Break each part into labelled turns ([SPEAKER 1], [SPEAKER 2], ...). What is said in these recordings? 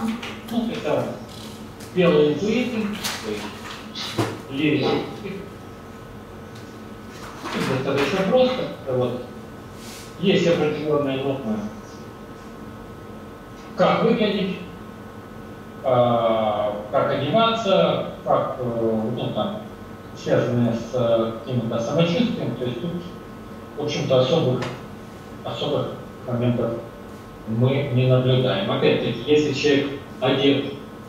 [SPEAKER 1] Ну, это белые интуиты, лирики. Достаточно просто. Вот. Есть определенные нормы, как выглядеть, как одеваться, как, ну, там, связанные с каким-то самочувствием. То есть тут, в общем-то, особых моментов мы не наблюдаем. Опять-таки, если человек одет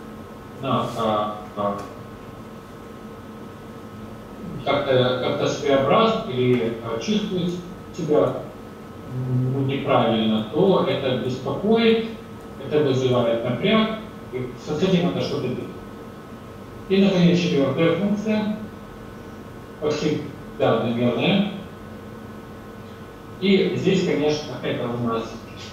[SPEAKER 1] как-то своеобразно или чувствует себя неправильно, то это беспокоит, это вызывает напряг, и с этим надо что-то делать. И, наконец, четвертая функция, всегда наверное. И здесь, конечно, это у нас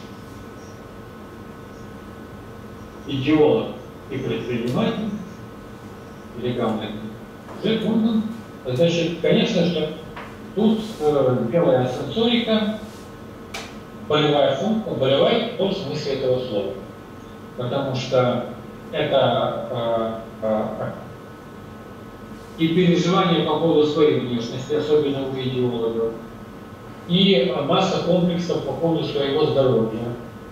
[SPEAKER 1] идеолог и предприниматель, или Гамлет, уже Гунман. Значит, конечно же, тут белая сенсорика, болевая функция, болевая в том смысле этого слова. Потому что это и переживания по поводу своей внешности, особенно у идеологов, и масса комплексов по поводу своего здоровья.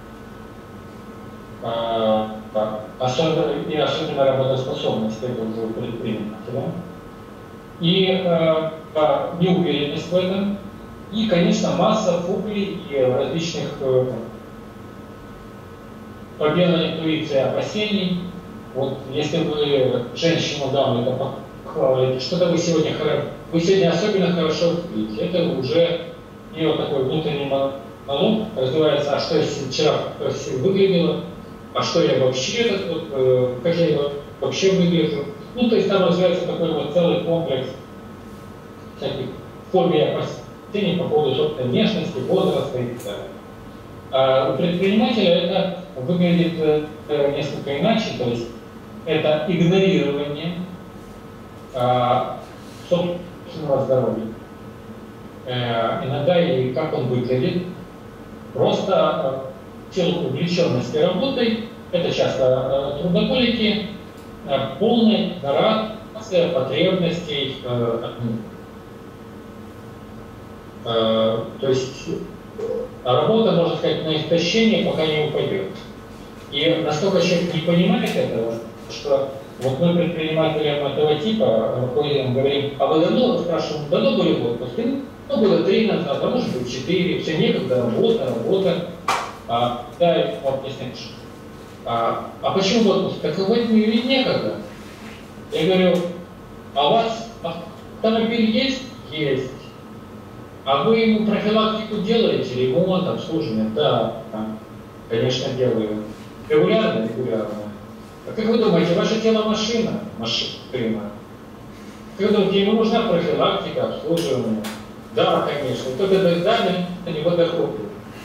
[SPEAKER 1] Особенно работоспособность этого уже предпринимателя. И неуверенность в этом. И, конечно, масса фобий и различных победной интуиции, опасений. Вот если вы женщину Гамлета похвалите, что-то вы сегодня особенно хорошо видите, это уже ее такой внутренний монолог развивается, а что я вчера красиво выглядела, а что я вообще, как я вообще выгляжу. Ну, то есть там развивается такой вот целый комплекс всяких фобий и опасений по поводу собственной внешности, возраста и так далее. А у предпринимателя это выглядит несколько иначе, то есть это игнорирование собственного здоровья. Иногда и как он выглядит, просто в силу увлеченности работой, это часто трудоголики, полная игнорация потребностей, то есть работа, можно сказать, на истощение, пока не упадет. И настолько человек не понимает этого, что вот мы предпринимателям этого типа руководителям говорим, а вы давно, спрашиваем, давно были в отпуске? Ну, было 3 назад, а может быть 4, все некогда, работа. Да, вот объясняешь. А почему в отпуск? Так вот ведь некогда. Я говорю, а у вас автомобиль есть? Есть. А вы ему профилактику делаете, ремонт, обслуживание? Да, конечно, делаю. Регулярно? А как вы думаете, ваше тело машина? Машина. Как вы думаете, ему нужна профилактика, обслуживание? Да, конечно. Только дали на него доходы.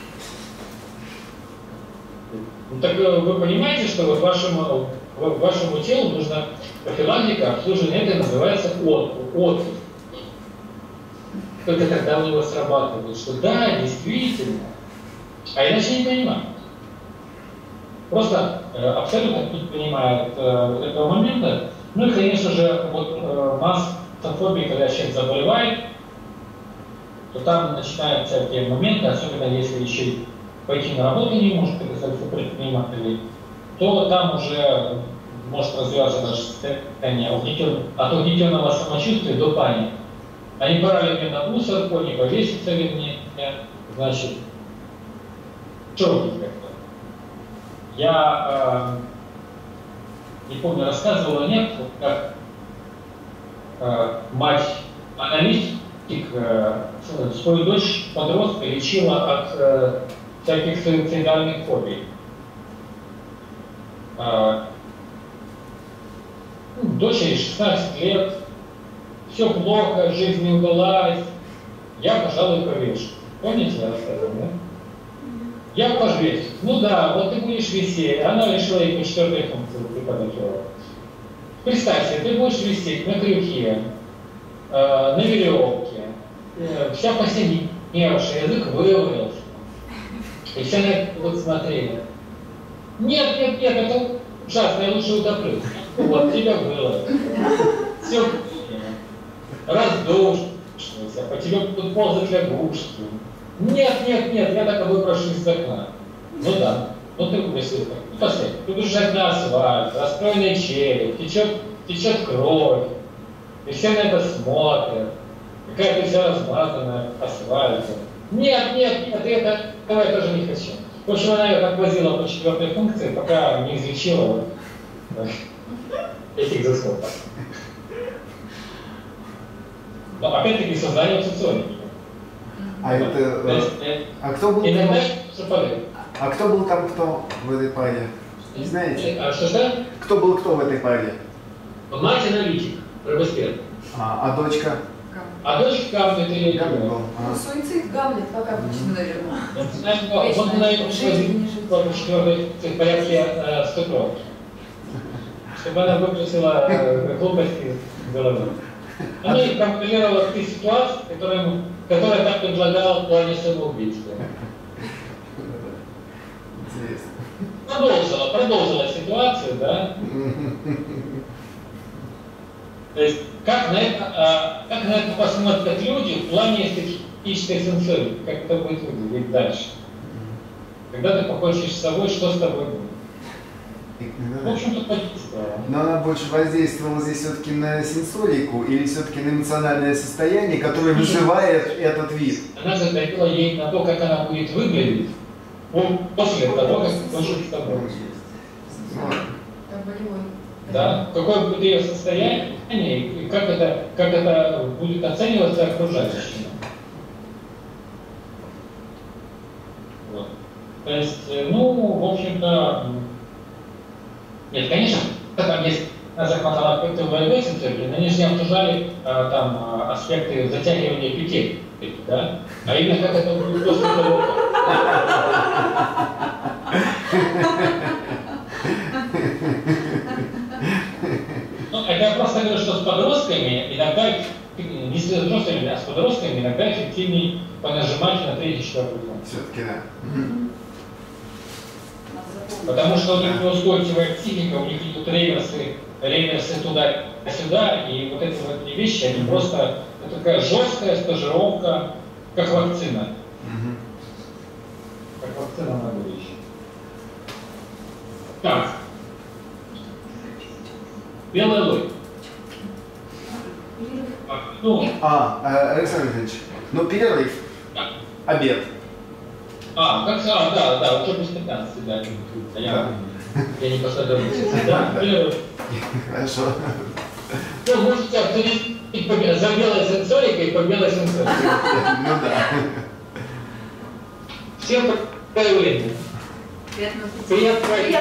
[SPEAKER 1] Ну, так вы понимаете, что вот вашему телу нужна профилактика, обслуживание, это называется отпуск. Только тогда у него срабатывает, что да, действительно, а иначе не понимает. Просто абсолютно не понимает этого момента. Ну и, конечно же, вот масса фобий, когда человек заболевает, то там начинаются всякие моменты, особенно если еще пойти на работу не может, как касается предпринимателей, то там уже может развиваться даже состояние от угнетенного самочувствия до паники. А не пора ли мне на мусорку, не повеситься ли мне, значит, что робить как-то? Я не помню, рассказывала, нет, как мать-аналитик свою дочь-подростка лечила от всяких суицидальных фобий. Дочери 16 лет, все плохо, жизнь не удалась, я, пожалуй, повешу. Помните, я рассказывал, да? Я повешу. Ну да, вот ты будешь висеть. Она решила ей по 4-й функции преподавателя. Представь себе, ты будешь висеть на крюке, на веревке, вся посиневшая, язык вывалился. И все на это вот смотрели. Нет, это ужасно, я лучше утоплю. Вот, тебя было. Все, раздушился, по тебе будут ползать лягушки. Нет, я так и выброшу из окна. Ну да, ну ты будешь, ну посмотри, ты будешь лежать на асфальт, расстроенный череп, течет кровь, и все на это смотрят. Какая ты вся размазанная асфальтом. Нет, этого я тоже не хочу. В общем, она ее так возила по 4-й функции, пока не излечила этих заскоков. Но опять-таки создание соционики.
[SPEAKER 2] Кто был
[SPEAKER 1] иногда
[SPEAKER 2] там? А кто был там кто в этой паре? Не знаете?
[SPEAKER 1] Что?
[SPEAKER 2] Кто был кто в этой паре?
[SPEAKER 1] Мать-аналитик, Робеспьер.
[SPEAKER 2] А дочка?
[SPEAKER 1] А дочка Гамлет или
[SPEAKER 2] Гамлет был.
[SPEAKER 3] Суицид Гамлет, как обычно, наверное.
[SPEAKER 1] Вот она и в 4-й в порядке стыкровки. Чтобы она выбросила глупости из головы. Она и контролировала те ситуации, которые так предлагала в плане самоубийства.
[SPEAKER 2] Интересно.
[SPEAKER 1] Продолжила ситуацию, да? То есть, как на это посмотрят люди в плане эстетической сенсорики, как это будет выглядеть дальше? Когда ты покончишь с собой, что с тобой будет? В общем-то, подействовало.
[SPEAKER 2] Но она больше воздействовала здесь все-таки на сенсорику или все-таки на эмоциональное состояние, которое выживает этот вид?
[SPEAKER 1] Она задавила ей на то, как она будет выглядеть после того, как покончишь с тобой. Да? Какое будет ее состояние и как это будет оцениваться окружающими. Вот. То есть, ну, в общем-то, нет, конечно, там есть, нас захватала ПТВ сенсорики, но они же не обсуждали там аспекты затягивания петель, да? А именно как это будет после того. Ну, это я просто говорю, что с подростками иногда, не с взрослыми, а с подростками иногда эффективнее понажимать на 3-4 функцию.
[SPEAKER 2] Все-таки да.
[SPEAKER 1] Потому что у них неустойчивая психика, у них идут реверсы туда-сюда, и вот эти вот вещи, они просто, это такая жесткая стажировка, как вакцина. Как вакцина на будущее. Так. Белый лой.
[SPEAKER 2] Александр Ильич, ну перерыв.
[SPEAKER 1] Да.
[SPEAKER 2] Обед.
[SPEAKER 1] Да, уже без 15, да. Я не последовательный. Да, перерыв.
[SPEAKER 2] Хорошо.
[SPEAKER 1] Ну, можете обсудить за белой сенсорикой и по белой сенсорикой.
[SPEAKER 2] Ну да.
[SPEAKER 1] Всем проявления.
[SPEAKER 3] Приятного